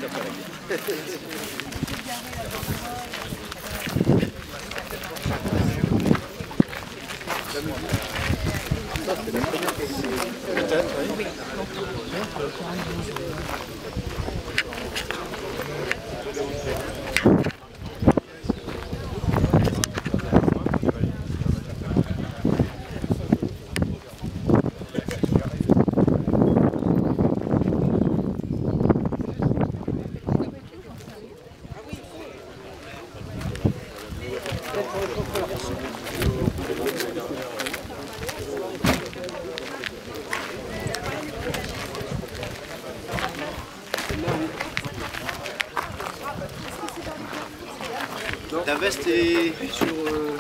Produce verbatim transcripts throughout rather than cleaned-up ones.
Ta veste est sur... Euh...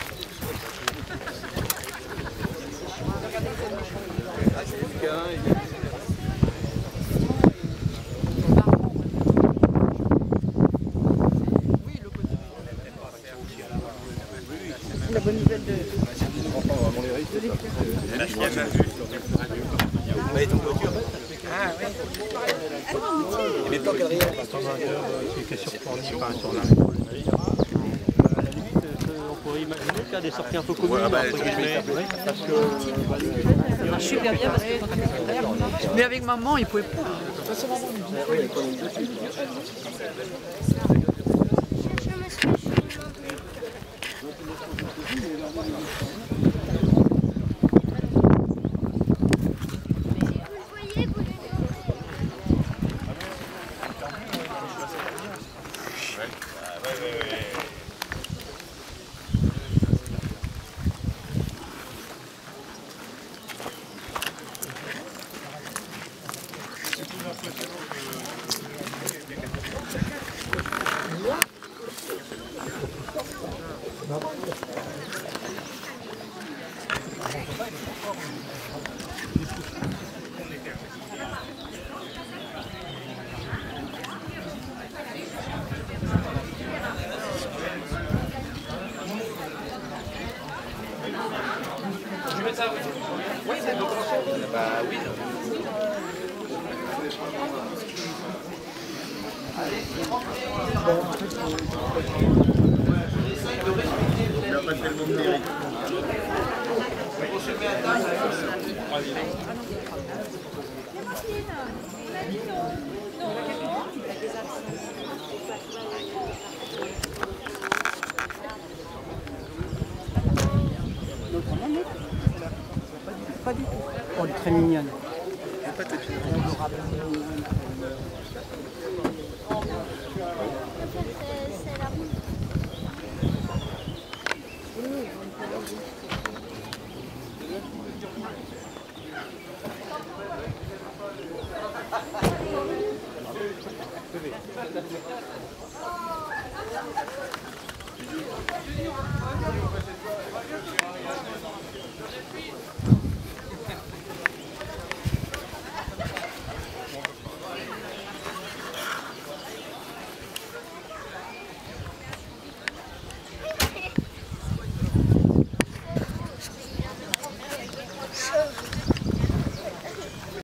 La bonne nouvelle de... La chienne. Bah, ton voiture. Ah oui. Il est pas quadrillé. Qui est surfourni par sur la. On pourrait imaginer qu'il y a des sorties un peu communes, ouais, bah, entre guillemets, parce que... Ça marche super bien parce que quand on est derrière, mais avec maman, il pouvait pas. Bah oui. Il n'a pas tellement de mérite. On se met à table. Pas du tout. Oh, elle est très mignonne. Pas de